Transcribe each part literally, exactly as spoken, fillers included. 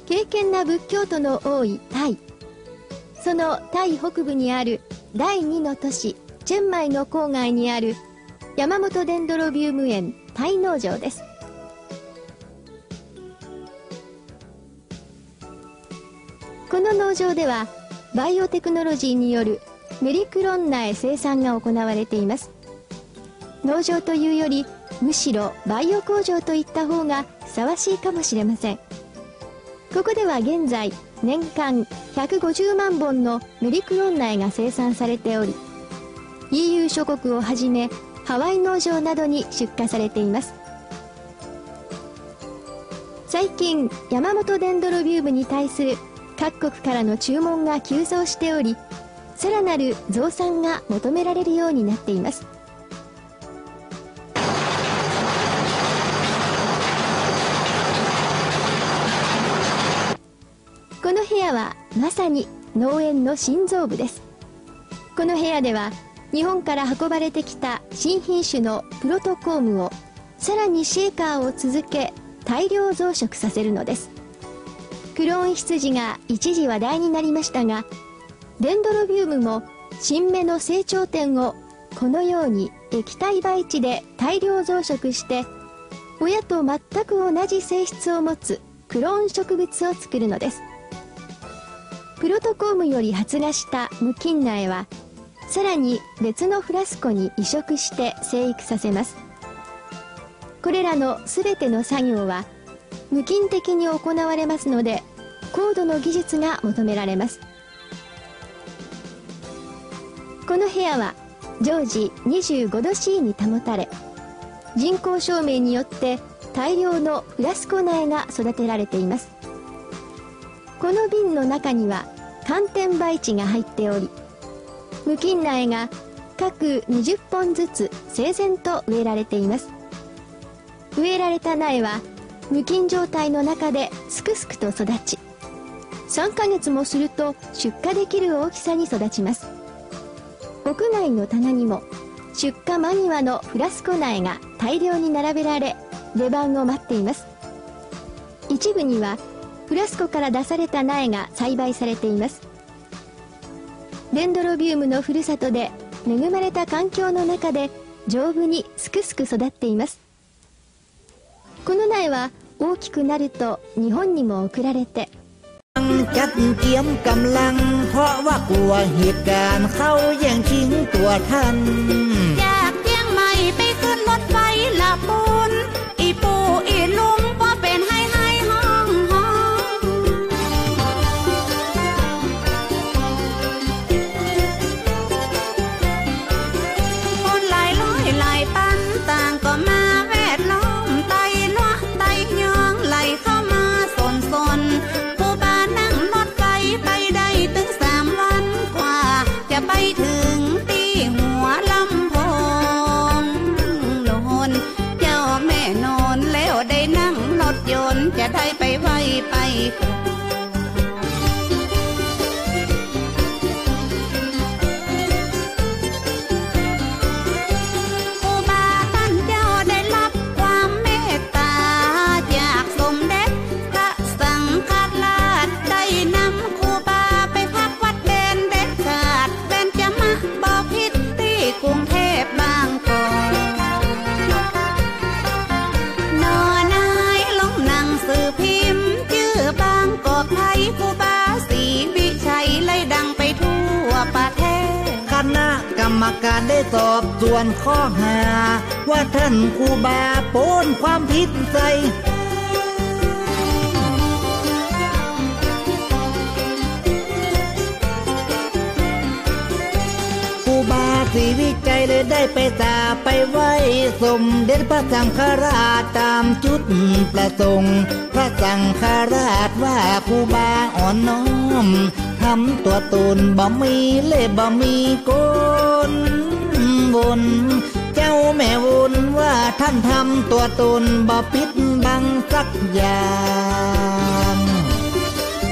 敬虔な仏教徒の多いタイ。そのタイ北部にあるだいにの都市チェンマイの郊外にある山本デンドロビウム園タイ農場です。この農場ではバイオテクノロジーによるメリクロン苗生産が行われています。農場というよりむしろバイオ工場といった方がふさわしいかもしれません。ここでは現在年間ひゃくごじゅうまんぼんのメリクロン苗が生産されており、 イーユー 諸国をはじめハワイ農場などに出荷されています。最近山本デンドロビウムに対する各国からの注文が急増しており、さらなる増産が求められるようになっています。この部屋はまさに農園の心臓部です。この部屋では日本から運ばれてきた新品種のプロトコームをさらにシェーカーを続け大量増殖させるのです。クローン羊が一時話題になりましたが、デンドロビウムも新芽の成長点をこのように液体培地で大量増殖して親と全く同じ性質を持つクローン植物を作るのです。プロトコームより発芽した無菌苗はさらに別のフラスコに移植して生育させます。これらのすべての作業は無菌的に行われますので、高度の技術が求められます。この部屋は常時にじゅうごど C に保たれ、人工照明によって大量のフラスコ苗が育てられています。この瓶の中には寒天培地が入っており、無菌苗が各にじゅっぽんずつ整然と植えられています。植えられた苗は無菌状態の中ですくすくと育ち、さんかげつもすると出荷できる大きさに育ちます。屋外の棚にも出荷間際のフラスコ苗が大量に並べられ、出番を待っています。一部にはフラスコから出された苗が栽培されています。デンドロビウムのふるさとで恵まれた環境の中で丈夫にすくすく育っています。この苗は大きくなると日本にも送られて、 จัดเตรียมกำลังเพราะว่ากลัวเหตุการณ์เขาแย่งชิงตัวท่านจากเชียงใหม่ไปขึ้นรถไฟละปูนอีปูอีลุงก็เป็นให้ให้ห้องห้องคนหลายร้อยหลายปันต่างก็มาแวดล้อมไตล้อไตยองไหลเข้ามาสนสนจะไปถึงตีหัวลำโพงโน่นเจ้าแม่นอนแล้วได้นั่งรถยนต์จะได้ไปไวไปครูบาท่านเจ้าได้รับความเมตตาจากสมเด็จพระสังฆราชได้นำครูบาไปพักวัดเด่นเด็ดขาดบ่อพิษที่กรุงเทพบางกอกนอนายลงหนังสือพิมพ์ชื่อบางกอกไทยครูบาศรีวิชัยไล่ดังไปทั่วประเทศคณะกรรมการได้สอบส่วนข้อหาว่าท่านครูบาโป้นความผิดใส่ศรีวิจัยเลยได้ไปตาไปไหว้สมเด็จพระสังฆราชตามจุดประสงค์พระสังฆราชว่าครูบาอ่อนน้อมทำตัวตนบ่มีเล่บ่มีโกนวนเจ้าแม่วนว่าท่านทำตัวตนบ่ปิดบังสักอย่าง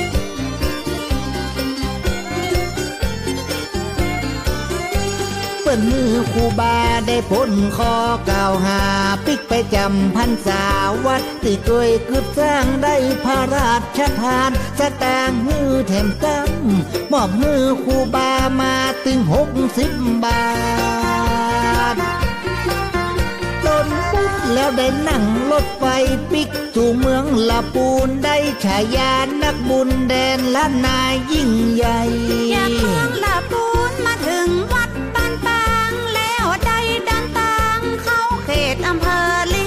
เปิ้นมือครูบาได้พ้นคอกล่าวหาปิกไปจำพรรษาวัดที่เคยกึบสร้างได้พระราชทานสตางค์มือแถมตั้งมอบมือครูบามาถึงหกสิบบาทต้นปุ๊บแล้วได้นั่งรถไฟปิกสู่เมืองลาปูนได้ฉายานักบุญแดนล้านนายิ่งใหญ่จากเมืองลาปูนมาถึงวัดบ้านปางแล้วได้เดินทางเข้าเขตอำเภอลี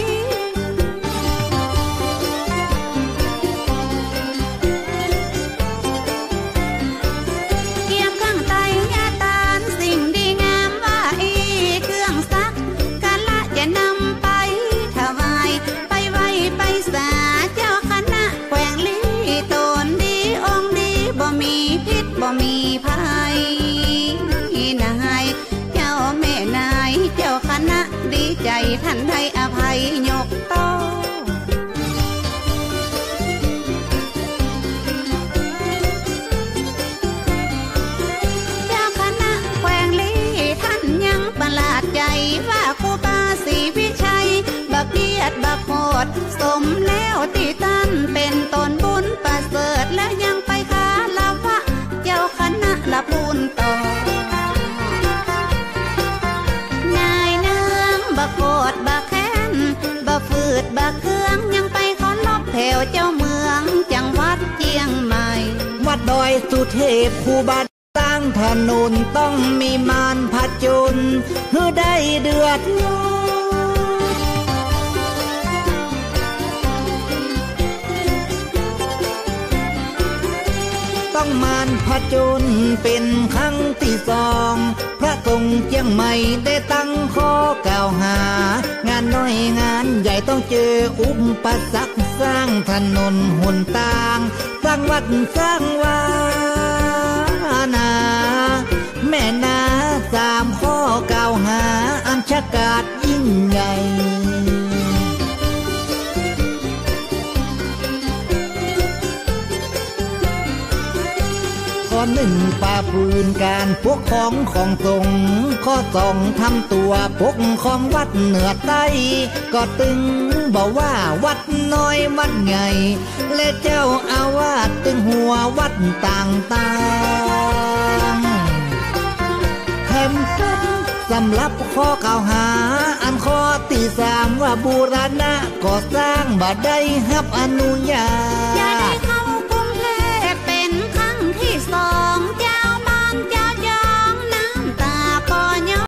เกี่ยมข้างไตยาตานสิ่งดีงามว่าอีเครื่องซักกะละจะนำไปถวายไปไว้ไปสาเจ้าคณะแขวงลีตนดีองค์ดีบ่มีพิษบ่มีภัยนายเจ้าแม่นายเจ้าคณะดีใจท่านให้อภัยยกโตเจ้าคณะแขวงลีท่านยังประหลาดใจว่าครูบาศรีวิชัยบักเกียรติบักโหดสมแล้วที่ท่านเป็นตนบุญประเสริฐและยังไปคาลาวะเจ้าคณะละพูนต่อนายเนืองบักโกดบักแค้นบักฝืดบักเครื่องยังไปขอลบแถวเจ้าเมืองจังหวัดเชียงใหม่วัดดอยสุเทพครูบาตั้งถนนต้องมีมารผจญเพื่อได้เดือดร้อนต้องมารผจญเป็นครั้งที่สองพระสงฆ์เชียงใหม่ได้ตั้งข้อกล่าวหางานน้อยงานใหญ่ต้องเจออุปสรรคสร้างถนนหนทางสร้างวัดสร้างวานาแม่นาสามข้อกล่าวหาอันชะกาจยิ่งใหญ่ข้อหนึ่งป่าปืนการพวกของของทรงข้อสองทำตัวพกของวัดเหนือใต้ก็ตึงบอกว่าวัดน้อยวัดใหญ่และเจ้าอาวาสตึงหัววัดต่างๆแถมกันสำหรับข้อกล่าวหาอันข้อที่สามว่าบูรณะก่อสร้างบ่ได้รับอนุญาต